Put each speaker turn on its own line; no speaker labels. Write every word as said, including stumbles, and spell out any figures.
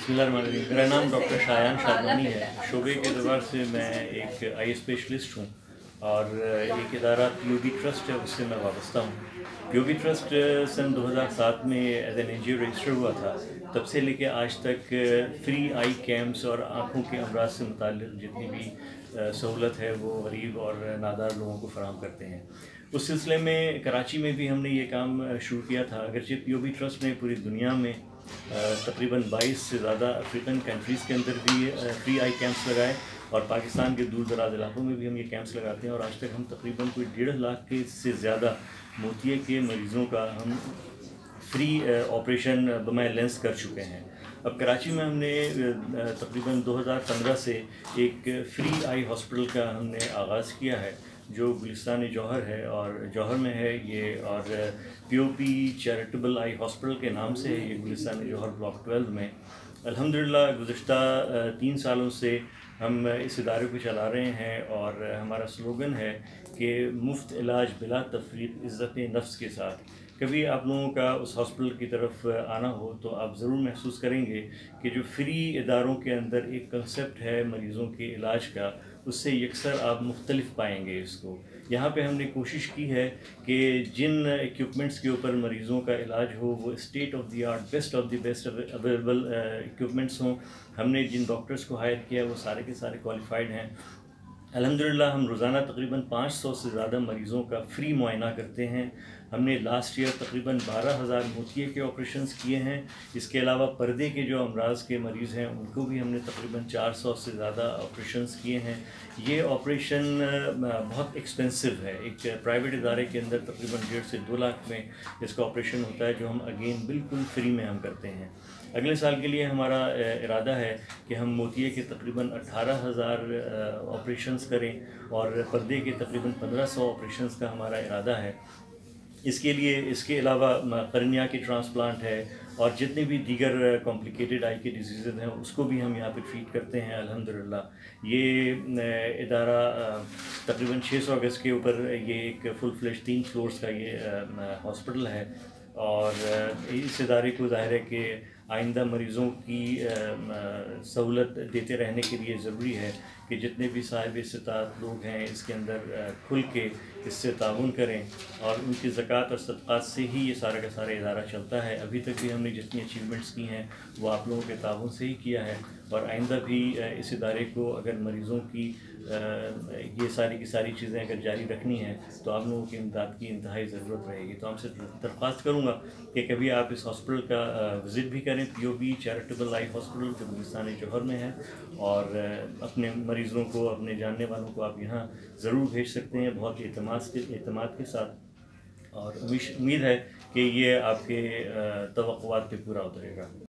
बिस्मिल्लाहिर्रहमानिर्रहीम। मेरा नाम डॉक्टर शायान शादवानी है। शोबे के एतबार से मैं एक आई स्पेशलिस्ट हूँ और एक इदारा पी ओ बी ट्रस्ट है, उससे मैं वाबस्ता हूँ। पी ओ बी ट्रस्ट सन दो हज़ार सात में as an N G O register हुआ था। तब से लेके आज तक फ्री आई कैम्प्स और आँखों के अमराज से मुताल्लिक़ जितनी भी सहूलत है वो गरीब और नादार लोगों को फराहम करते हैं। उस सिलसिले में कराची में भी हमने ये काम शुरू किया था। अगरचे पी ओ बी ट्रस्ट ने पूरी दुनिया में तकरीबन बाईस से ज़्यादा अफ्रीकन कंट्रीज़ के अंदर भी फ्री आई कैंप्स लगाए और पाकिस्तान के दूर दराज इलाकों में भी हम ये कैंप्स लगाते हैं और आज तक हम तकरीबन कोई डेढ़ लाख के से ज़्यादा मोतिये के मरीज़ों का हम फ्री ऑपरेशन बमाए लेंस कर चुके हैं। अब कराची में हमने तकरीबन दो हज़ार पंद्रह से एक फ्री आई हॉस्पिटल का हमने आगाज़ किया है जो गुलिस्तान जौहर है और जौहर में है ये, और P O B charitable eye hospital के नाम से है ये गुलिस्तान जौहर ब्लॉक ट्वेल्व में। अल्हम्दुलिल्लाह गुज़िश्ता तीन सालों से हम इस इदारे को चला रहे हैं और हमारा स्लोगन है कि मुफ्त इलाज बिला तफरीक इज़्ज़त नफ्स के साथ। कभी आप लोगों का उस हॉस्पिटल की तरफ आना हो तो आप ज़रूर महसूस करेंगे कि जो फ्री इदारों के अंदर एक कंसेप्ट है मरीज़ों के इलाज का, उससे यकसर आप मुख्तलिफ पाएंगे इसको। यहाँ पे हमने कोशिश की है कि जिन इक्विपमेंट्स के ऊपर मरीज़ों का इलाज हो वो state of the art best of the best available equipments हों। हमने जिन डॉक्टर्स को हायर किया वो सारे के सारे क्वालिफाइड हैं। अल्हम्दुलिल्लाह हम रोज़ाना तकरीबन पाँच सौ से ज़्यादा मरीज़ों का फ्री मुआयना करते हैं। हमने लास्ट ईयर तकरीबन बारह हज़ार मोतिये के ऑपरेशंस किए हैं। इसके अलावा पर्दे के जो अमराज के मरीज़ हैं उनको भी हमने तकरीबन चार सौ से ज़्यादा ऑपरेशंस किए हैं। ये ऑपरेशन बहुत एक्सपेंसिव है। एक प्राइवेट इदारे के अंदर तकरीबन डेढ़ से दो लाख में इसका ऑपरेशन होता है, जो हम अगेन बिल्कुल फ्री में हम करते हैं। अगले साल के लिए हमारा इरादा है कि हम मोतिये के तकरीबन अठारह हज़ार ऑपरेशंस करें और पर्दे के तकरीबन पंद्रह सौ ऑपरेशंस का हमारा इरादा है। इसके लिए इसके अलावा कर्निया की ट्रांसप्लांट है और जितने भी दीगर कॉम्प्लिकेटेड आई के डिजीज़ हैं उसको भी हम यहाँ पे ट्रीट करते हैं। अल्हम्दुलिल्लाह ये इदारा तकरीबन छः सौ गज़ के ऊपर ये एक फुल फ्लेश तीन फ्लोर्स का ये हॉस्पिटल है और इस इदारे को ज़ाहिर है कि आइंदा मरीज़ों की सहूलत देते रहने के लिए ज़रूरी है कि जितने भी साहिब इस्तात लोग हैं इसके अंदर खुल के इससे ताउन करें और उनकी ज़कात और सदक़ात से ही ये सारा का सारा इदारा चलता है। अभी तक भी हमने जितनी अचीवमेंट्स की हैं वो आप लोगों के ताउन से ही किया है और आइंदा भी इस इदारे को अगर मरीज़ों की ये सारी की सारी चीज़ें अगर जारी रखनी है तो आप लोगों की इमदाद की इंतहाई ज़रूरत रहेगी। तो हमसे दरख्वास्त करूँगा कि कभी आप इस हॉस्पिटल का विज़िट भी करें। P O B charitable eye hospital जो गुलिस्तान जौहर में है और अपने मरीज़ों को, अपने जानने वालों को आप यहाँ ज़रूर भेज सकते हैं बहुत एतमाद के एतमाद के साथ, और उम्मीद है कि ये आपके तवक्कुआत पे पूरा उतरेगा।